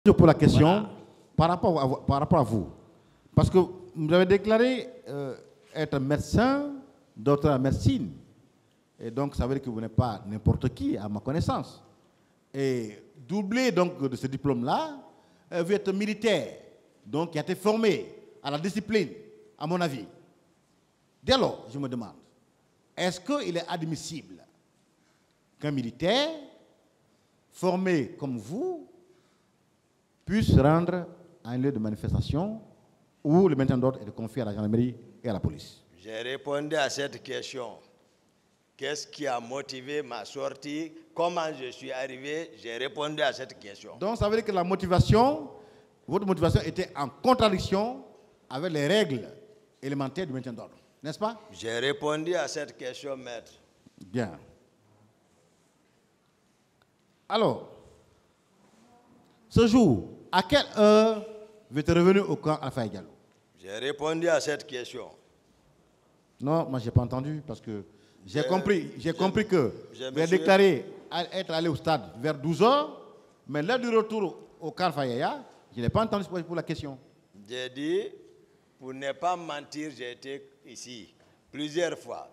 Pour la question, voilà. par rapport à vous, parce que vous avez déclaré être médecin, docteur en médecine, et donc ça veut dire que vous n'êtes pas n'importe qui, à ma connaissance. Et doublé donc de ce diplôme-là, vous êtes militaire, donc qui a été formé à la discipline, à mon avis. Dès lors, je me demande, est-ce qu'il est admissible qu'un militaire formé comme vous puisse rendre à un lieu de manifestation où le maintien d'ordre est confié à la gendarmerie et à la police? J'ai répondu à cette question. Qu'est-ce qui a motivé ma sortie? Comment je suis arrivé? J'ai répondu à cette question. Donc ça veut dire que la motivation, votre motivation était en contradiction avec les règles élémentaires du maintien d'ordre, n'est-ce pas? J'ai répondu à cette question, maître. Bien. Alors, ce jour, à quelle heure vous êtes revenu au camp Alpha Diallo? J'ai répondu à cette question. Non, moi je n'ai pas entendu parce que j'ai compris que vous avez déclaré être allé au stade vers 12 h, mais l'heure du retour au camp Alpha Yaya, je n'ai pas entendu pour la question. J'ai dit, pour ne pas mentir, j'ai été ici plusieurs fois.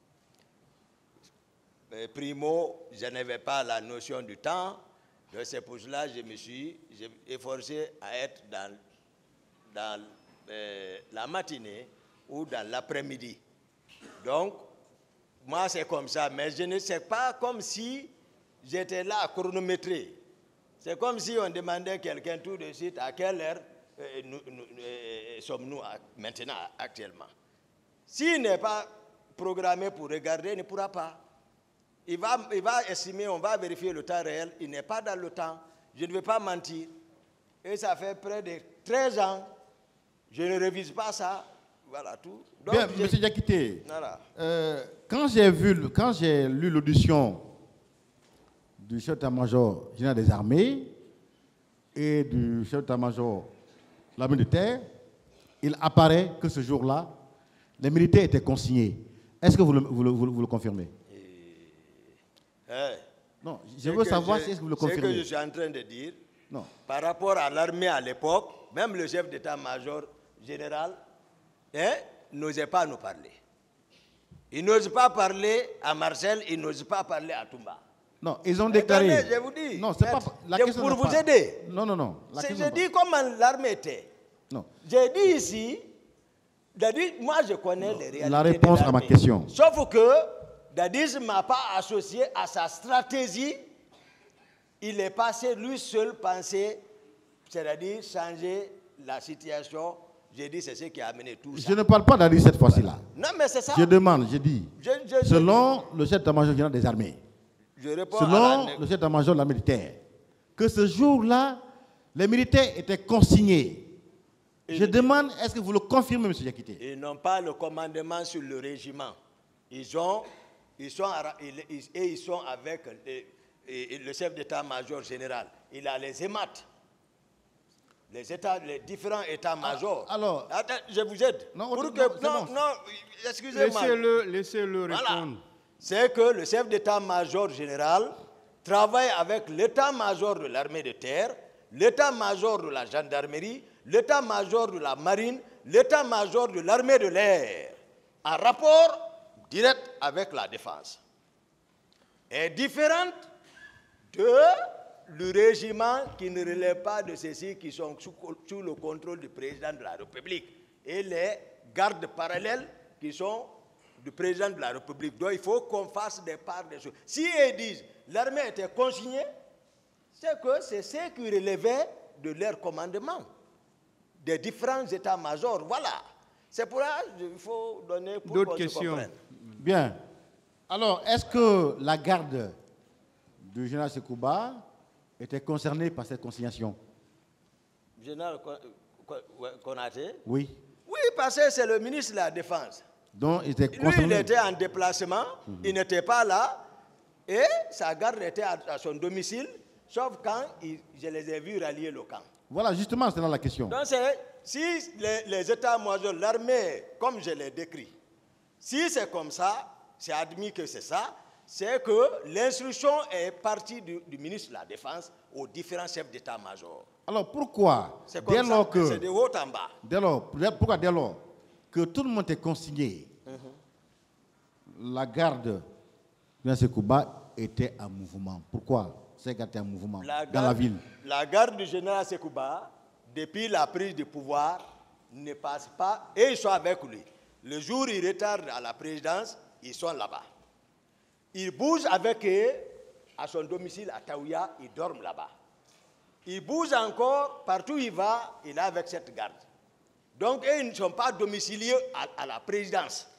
Primo, je n'avais pas la notion du temps. Donc c'est pour cela que je me suis efforcé à être dans la matinée ou dans l'après-midi. Donc, moi c'est comme ça, mais je ne sais pas comme si j'étais là à chronométrer. C'est comme si on demandait à quelqu'un tout de suite à quelle heure sommes-nous maintenant, actuellement. S'il n'est pas programmé pour regarder, il ne pourra pas. Il va estimer, on va vérifier le temps réel. Il n'est pas dans le temps. Je ne vais pas mentir. Et ça fait près de 13 ans. Je ne révise pas ça. Voilà tout. Donc, bien, M. Diakité, voilà. Quand j'ai lu l'audition du chef d'état-major général des armées et du chef d'état-major de l'armée de terre, il apparaît que ce jour-là, les militaires étaient consignés. Est-ce que vous le confirmez? Non, je veux savoir si vous le confirmez. Ce que je suis en train de dire, non. Par rapport à l'armée à l'époque, même le chef d'état-major général n'osait pas nous parler. Il n'ose pas parler à Marcel, il n'ose pas parler à Toumba. Non, ils ont déclaré. Attendez, je vous dis. Non, c'est pas la question. Pour vous aider. Non. J'ai dit comment l'armée était. Non. J'ai dit ici, moi je connais les réalités. La réponse à ma question. Sauf que Dadis ne m'a pas associé à sa stratégie. Il est passé lui seul penser, c'est-à-dire changer la situation. J'ai dit c'est ce qui a amené tout ça. Je ne parle pas d'Adis cette fois-ci-là. Non, mais c'est ça. Je demande, je dis, selon le chef d'état-major général des armées, selon le chef d'état-major de la militaire, que ce jour-là, les militaires étaient consignés. Je demande, est-ce que vous le confirmez, M. Diakité? Ils n'ont pas le commandement sur le régiment. Ils sont avec le chef d'état-major général. Il a les EMAT, les différents états-majors. Alors, attends, je vous aide. Non, excusez-moi. Laissez-le répondre. Voilà. C'est que le chef d'état-major général travaille avec l'état-major de l'armée de terre, l'état-major de la gendarmerie, l'état-major de la marine, l'état-major de l'armée de l'air, en rapport direct avec la défense. Est différente du régiment qui ne relève pas de ceux qui sont sous le contrôle du président de la République et les gardes parallèles qui sont du président de la République. Donc il faut qu'on fasse des parts des choses. Si ils disent l'armée était consignée, c'est que c'est ce qui relevait de leur commandement, des différents états-majors. Voilà. C'est pour ça qu'il faut donner pour d'autres qu'on questions. se comprenne. Bien. Alors, est-ce que la garde du général Sekouba était concernée par cette consignation? Général Konaté? Oui. Oui, parce que c'est le ministre de la Défense. Donc, il était Lui, il était en déplacement, il n'était pas là, et sa garde était à son domicile, sauf quand je les ai vus rallier le camp. Voilà, justement, c'est là la question. Donc, si les états-majors, l'armée, comme je l'ai décrit, si c'est comme ça, c'est admis que c'est ça, c'est que l'instruction est partie du ministre de la Défense aux différents chefs d'état-major. Alors pourquoi, C'est comme ça, c'est de haut en bas. Pourquoi dès lors que tout le monde est consigné, la garde de Sekouba était en mouvement? Pourquoi cette garde était en mouvement dans la ville? La garde du général Sekouba, depuis la prise de pouvoir, ne passe pas et ils sont avec lui. Le jour où ils retardent à la présidence, ils sont là-bas. Ils bougent avec eux à son domicile à Taouya, ils dorment là-bas. Ils bougent encore, partout où il va, il est avec cette garde. Donc, ils ne sont pas domiciliés à la présidence.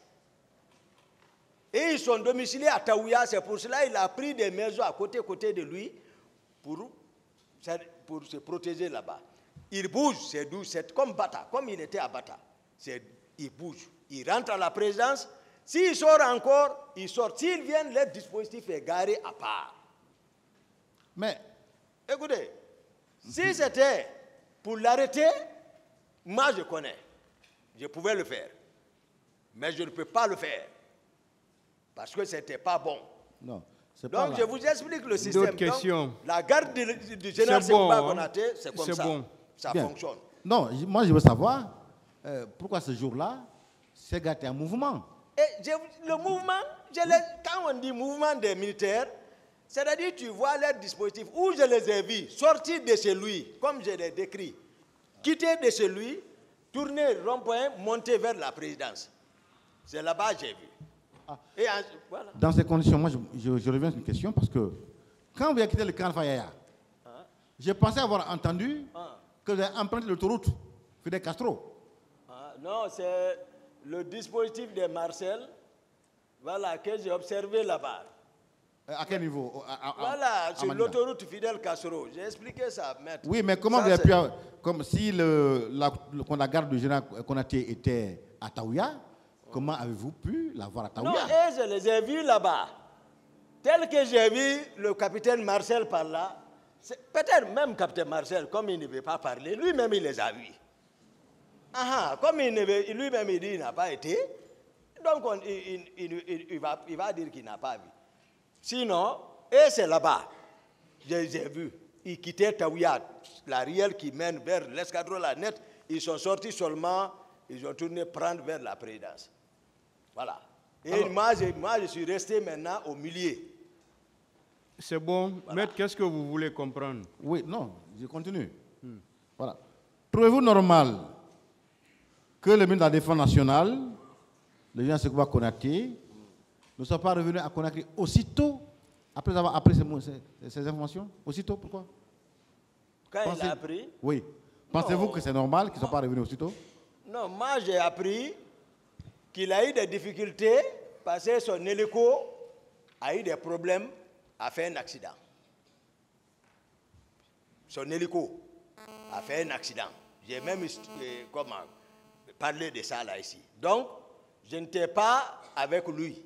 Et ils sont domiciliés à Taouya, c'est pour cela qu'il a pris des maisons à côté de lui pour se protéger là-bas. Il bouge, c'est comme Bata, comme il était à Bata. Il bouge, il rentre à la présidence. S'il sort encore, il sort. S'ils viennent, leur dispositif est garé à part. Mais, écoutez, si c'était pour l'arrêter, moi je connais. Je pouvais le faire. Mais je ne peux pas le faire. Parce que ce n'était pas bon. Non. Donc je vous explique le système. D'autres questions. La garde du général Sekouba Konaté, c'est comme ça. Bon. Ça fonctionne. Non, moi je veux savoir pourquoi ce jour-là, ces gars étaient en mouvement. Et le mouvement, quand on dit mouvement des militaires, c'est-à-dire tu vois leur dispositif, où je les ai vus, sortir de chez lui, comme je l'ai décrit, quitter de chez lui, tourner rond-point, monter vers la présidence. C'est là-bas que j'ai vu. Et voilà. Dans ces conditions, moi je reviens sur une question parce que quand vous avez quitté le camp Fayaya, j'ai pensé avoir entendu que vous avez emprunté l'autoroute Fidel Castro. Non, c'est le dispositif de Marcel, voilà, que j'ai observé là-bas. À quel niveau? Voilà, sur l'autoroute Fidel Castro. J'ai expliqué ça, maître. Oui, mais comment vous avez pu... Comme si la garde du général Konaté était à Taouya, comment avez-vous pu la voir à Taouya? Non, et je les ai vus là-bas. Tel que j'ai vu le capitaine Marcel par là, peut-être même capitaine Marcel, comme il ne veut pas parler, lui-même il les a vus. Comme lui-même il dit qu'il n'a pas été, donc il va dire qu'il n'a pas vu. Sinon, et c'est là-bas, j'ai vu, ils quittaient Taouya, la rielle qui mène vers l'escadron, la nette, ils sont sortis seulement, ils ont tourné prendre vers la présidence. Voilà. Et alors, moi, je suis resté maintenant au milieu. C'est bon. Voilà. Maître, qu'est-ce que vous voulez comprendre? Oui, non, je continue. Voilà. Trouvez-vous normal que le ministre de la Défense nationale, le général Sekouba Konaté, ne soit pas revenu à Conakry aussitôt après avoir appris ces informations? Aussitôt, pourquoi? Quand il a appris? Oui. Pensez-vous que c'est normal qu'il ne soit pas revenu aussitôt? Non, moi j'ai appris qu'il a eu des difficultés parce que son hélico a eu des problèmes, a fait un accident. Son hélico a fait un accident. J'ai même parlé de ça là ici. Donc, je n'étais pas avec lui.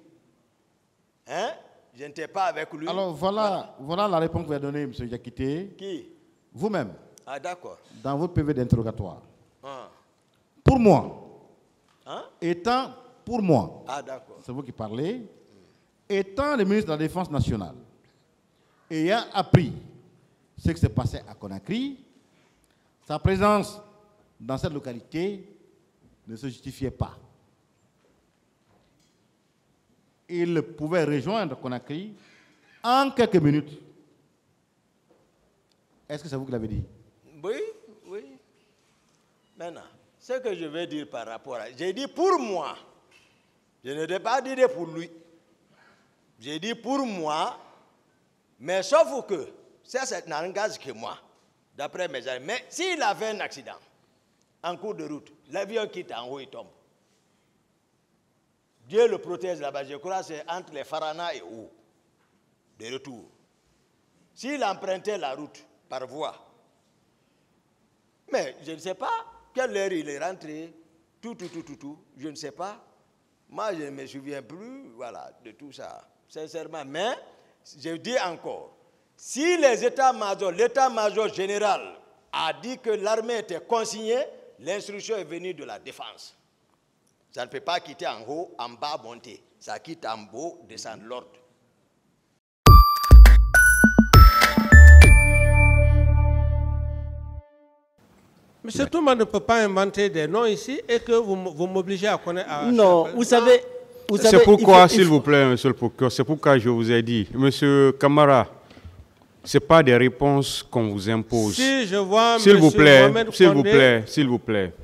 Je n'étais pas avec lui. Alors voilà la réponse que vous avez donnée, M. Diakité. Qui? Vous-même. Ah d'accord. Dans votre PV d'interrogatoire. Pour moi, étant pour moi, c'est vous qui parlez, étant le ministre de la Défense nationale, ayant appris ce qui s'est passé à Conakry, sa présence dans cette localité ne se justifiait pas. Il pouvait rejoindre Conakry en quelques minutes. Est-ce que c'est vous qui l'avez dit? Oui, oui. Maintenant, ce que je vais dire par rapport à... J'ai dit pour moi. Je ne l'ai pas dit pour lui. J'ai dit pour moi, mais sauf que, ça n'engage que moi, d'après mes amis. Mais s'il avait un accident, en cours de route, l'avion quitte en haut, il tombe. Dieu le protège là-bas, je crois que c'est entre les Farana et où, de retour. S'il empruntait la route par voie, mais je ne sais pas quelle heure il est rentré, tout, je ne sais pas. Moi, je ne me souviens plus, voilà, de tout ça, sincèrement. Mais, je dis encore, si l'état-major général a dit que l'armée était consignée, l'instruction est venue de la défense. Ça ne peut pas quitter en haut, en bas, monter. Ça quitte en haut, descendre l'ordre. Monsieur Touma ne peut pas inventer des noms ici et que vous m'obligez à connaître. Non, vous savez. C'est pourquoi, s'il vous plaît, monsieur le procureur, c'est pourquoi je vous ai dit, monsieur Camara, ce n'est pas des réponses qu'on vous impose. Si je vois s'il vous plaît, s'il vous plaît, s'il vous plaît.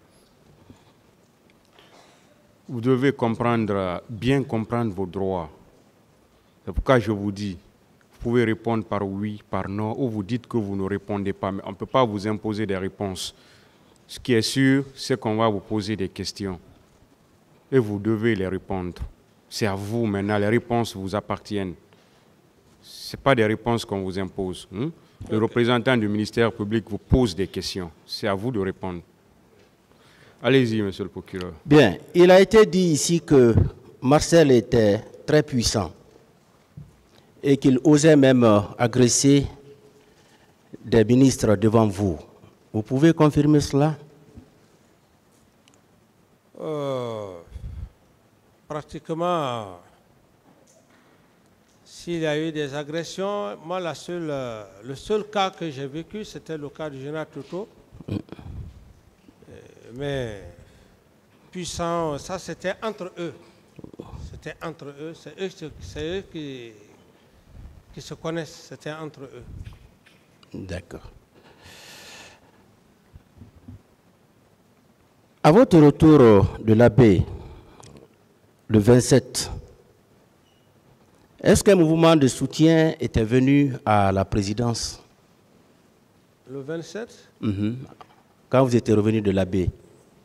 Vous devez comprendre, bien comprendre vos droits. C'est pourquoi je vous dis, vous pouvez répondre par oui, par non, ou vous dites que vous ne répondez pas, mais on ne peut pas vous imposer des réponses. Ce qui est sûr, c'est qu'on va vous poser des questions. Et vous devez les répondre. C'est à vous maintenant, les réponses vous appartiennent. Ce n'est pas des réponses qu'on vous impose. Le représentant du ministère public vous pose des questions. C'est à vous de répondre. Allez-y, monsieur le procureur. Bien, il a été dit ici que Marcel était très puissant et qu'il osait même agresser des ministres devant vous. Vous pouvez confirmer cela? Pratiquement, s'il y a eu des agressions, moi, le seul cas que j'ai vécu, c'était le cas du général Toto. Mais puissant, ça c'était entre eux. C'était entre eux, c'est eux qui se connaissent, c'était entre eux. D'accord. À votre retour de la baie, le 27, est-ce qu'un mouvement de soutien était venu à la présidence? Le 27? Quand vous étiez revenu de la baie?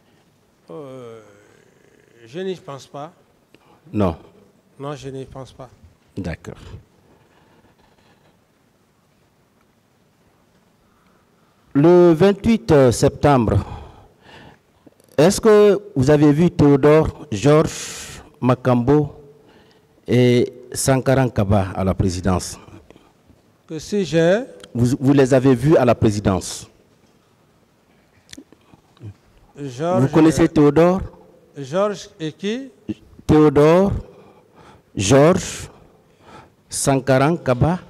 Je n'y pense pas. Non. Non, je n'y pense pas. D'accord. Le 28 septembre, est-ce que vous avez vu Théodore, Georges Makambo et Sankaran Kaba à la présidence? Que si j'ai... Vous les avez vus à la présidence? Georges, vous connaissez Théodore? Georges et qui? Théodore, Georges, Sankaran Kaba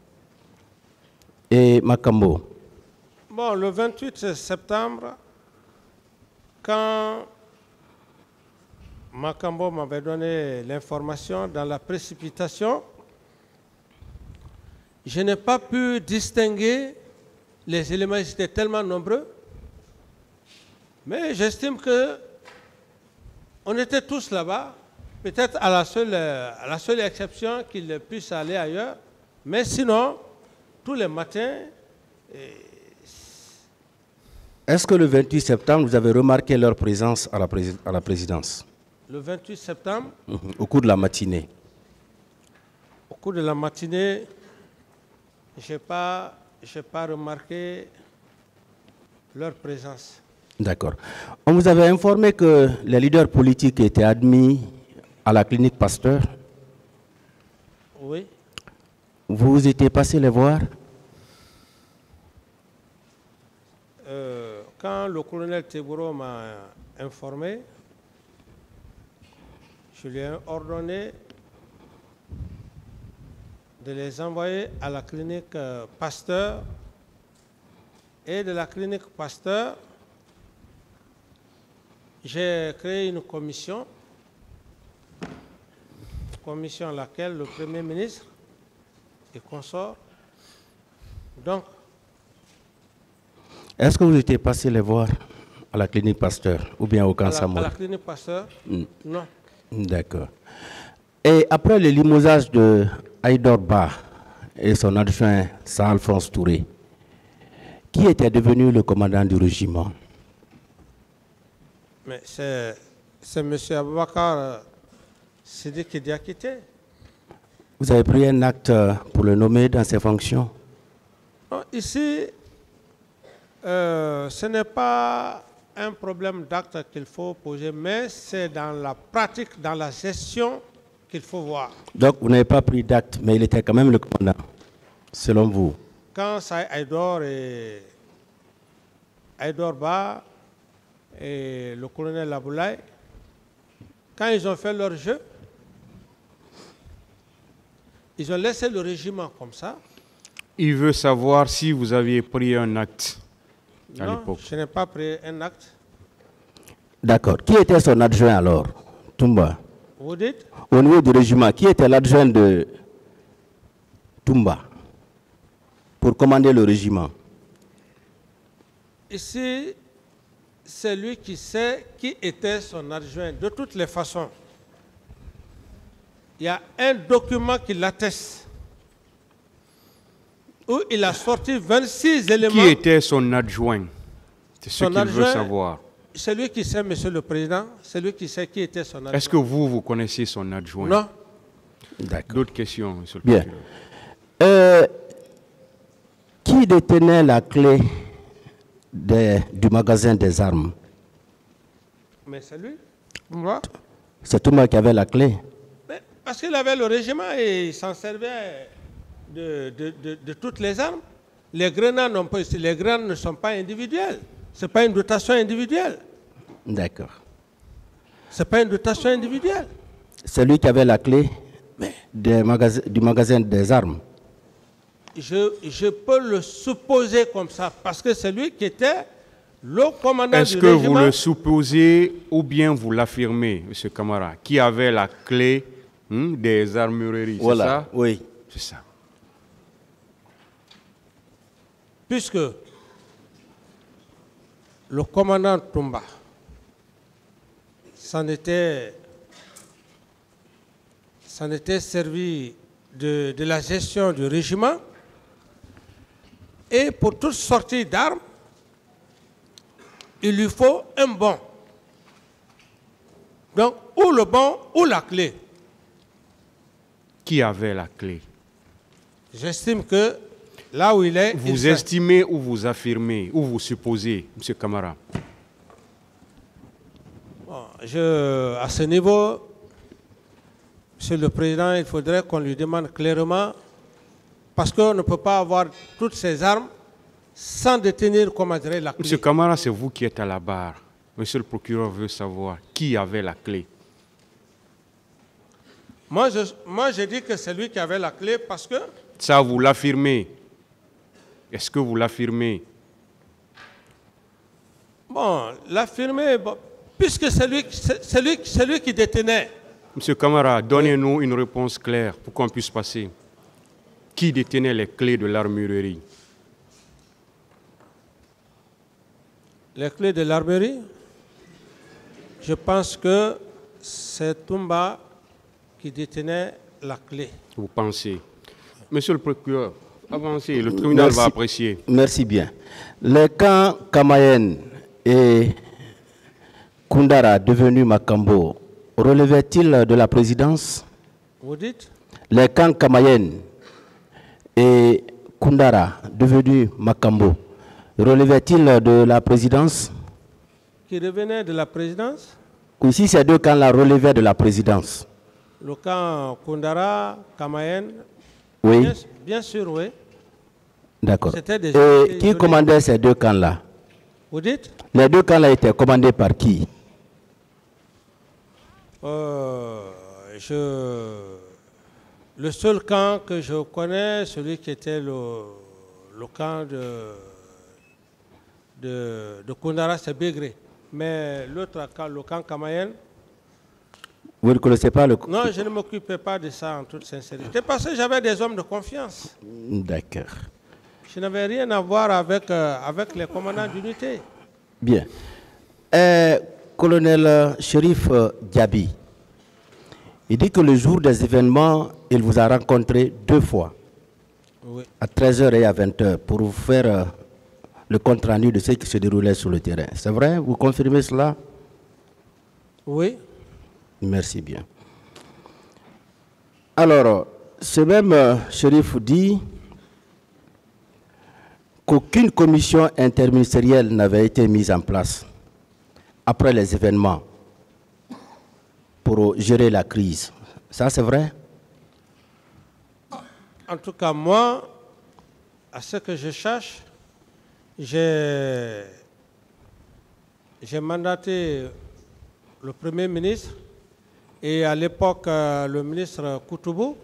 et Makambo. Bon, le 28 septembre, quand Makambo m'avait donné l'information dans la précipitation, je n'ai pas pu distinguer les éléments, ils étaient tellement nombreux, mais j'estime que on était tous là-bas, peut-être à la seule exception qu'ils puissent aller ailleurs, mais sinon, tous les matins... Est-ce que le 28 septembre, vous avez remarqué leur présence à la présidence? Le 28 septembre? Au cours de la matinée. Au cours de la matinée, je n'ai pas remarqué leur présence. D'accord. On vous avait informé que les leaders politiques étaient admis à la clinique Pasteur? Oui. Vous étiez passé les voir? Quand le colonel Teburo m'a informé, je lui ai ordonné de les envoyer à la clinique Pasteur. Et de la clinique Pasteur, j'ai créé une commission à laquelle le Premier ministre et consort. Donc, est-ce que vous étiez passé les voir à la clinique Pasteur ou bien au camp Samor? À la clinique Pasteur, non. D'accord. Et après le limogeage de Aïdor Ba et son adjoint Saint-Alphonse Touré, qui était devenu le commandant du régiment? Mais c'est M. Aboubakar Sidiki Diakité. Vous avez pris un acte pour le nommer dans ses fonctions? Non, ici, ce n'est pas un problème d'acte qu'il faut poser, mais c'est dans la pratique, dans la gestion qu'il faut voir. Donc, vous n'avez pas pris d'acte, mais il était quand même le commandant, selon vous? Quand Saïd Aïdor et Aïdor Ba et le colonel Laboulaye, quand ils ont fait leur jeu, ils ont laissé le régiment comme ça. Il veut savoir si vous aviez pris un acte. à Non, l'époque. je n'ai pas pris un acte. D'accord. Qui était son adjoint alors, Toumba? Vous dites? Au niveau du régiment, qui était l'adjoint de Toumba pour commander le régiment? Ici, c'est lui qui sait qui était son adjoint. De toutes les façons, il y a un document qui l'atteste, où il a sorti 26 éléments. Qui était son adjoint? C'est ce Son qu'il veut adjoint, savoir. C'est lui qui sait, Monsieur le Président, c'est lui qui sait qui était son adjoint. Est-ce que vous connaissez son adjoint? Non. D'accord. D'autres questions, monsieur le Bien. procureur? Qui détenait la clé du magasin des armes? Mais c'est lui. Moi. C'est Toumba qui avait la clé. Mais parce qu'il avait le régiment et il s'en servait de toutes les armes. Les grenades ne sont pas individuelles. Ce n'est pas une dotation individuelle. D'accord. Ce n'est pas une dotation individuelle. C'est lui qui avait la clé du magasin des armes. Je peux le supposer comme ça parce que c'est lui qui était le commandant Est-ce du que régiment. vous le supposez ou bien vous l'affirmez, monsieur Camara, qui avait la clé des armureries? C'est Voilà. ça? Oui. C'est ça. Puisque le commandant Toumba s'en était servi de la gestion du régiment et pour toute sortie d'armes, il lui faut un bon. Donc, ou le bon ou la clé. Qui avait la clé? J'estime que là où il est... Vous estimez ou vous affirmez ou vous supposez, monsieur Camara? Bon, à ce niveau, monsieur le Président, il faudrait qu'on lui demande clairement, parce qu'on ne peut pas avoir toutes ces armes sans détenir, comment dirais, la clé. Monsieur Camara, c'est vous qui êtes à la barre. Monsieur le procureur veut savoir qui avait la clé. Moi, je dis que c'est lui qui avait la clé parce que... Ça, vous l'affirmez. Est-ce que vous l'affirmez? Bon, l'affirmer, bon, puisque c'est lui qui détenait. Monsieur Camara, donnez-nous une réponse claire pour qu'on puisse passer. Qui détenait les clés de l'armurerie? Les clés de l'armurerie, je pense que c'est Toumba qui détenait la clé. Vous pensez? Monsieur le procureur, avancez, le tribunal va apprécier. Merci bien. Les camps Kamayen et Koundara, devenus Makambo, relevaient-ils de la présidence? Vous dites? Les camps Kamayen et Koundara, devenus Makambo, relevaient-ils de la présidence? Qui revenait de la présidence? Ou si ces deux camps-là relevaient de la présidence? Le camp Koundara, Kamayen, Oui. bien sûr, oui. D'accord. C'était des Et unités qui isolées. commandait ces deux camps-là? Vous dites? Les deux camps-là étaient commandés par qui? Le seul camp que je connais, celui qui était le camp de Koundara, c'est Bégré. Mais l'autre camp, le camp Kamayen, Vous ne connaissez pas le... non, je ne m'occupais pas de ça en toute sincérité, parce que j'avais des hommes de confiance. D'accord. Je n'avais rien à voir avec les commandants d'unité. Bien. Colonel Chérif Diaby, il dit que le jour des événements, il vous a rencontré 2 fois, Oui. à 13h et à 20h, pour vous faire le compte-rendu de ce qui se déroulait sur le terrain. C'est vrai? Vous confirmez cela? Oui. Merci bien. Alors, ce même Chérif dit qu'aucune commission interministérielle n'avait été mise en place après les événements pour gérer la crise. Ça, c'est vrai? En tout cas, moi, à ce que je cherche, j'ai mandaté le Premier ministre et à l'époque le ministre Koutoubou,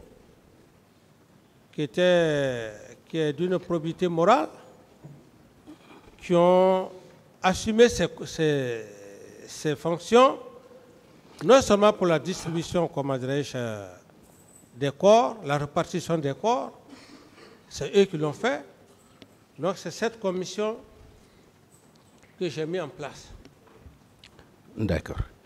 qui est d'une probité morale, qui ont assumé ces fonctions, non seulement pour la distribution, comment dirais-je, des corps, la répartition des corps, c'est eux qui l'ont fait. Donc c'est cette commission que j'ai mis en place. D'accord.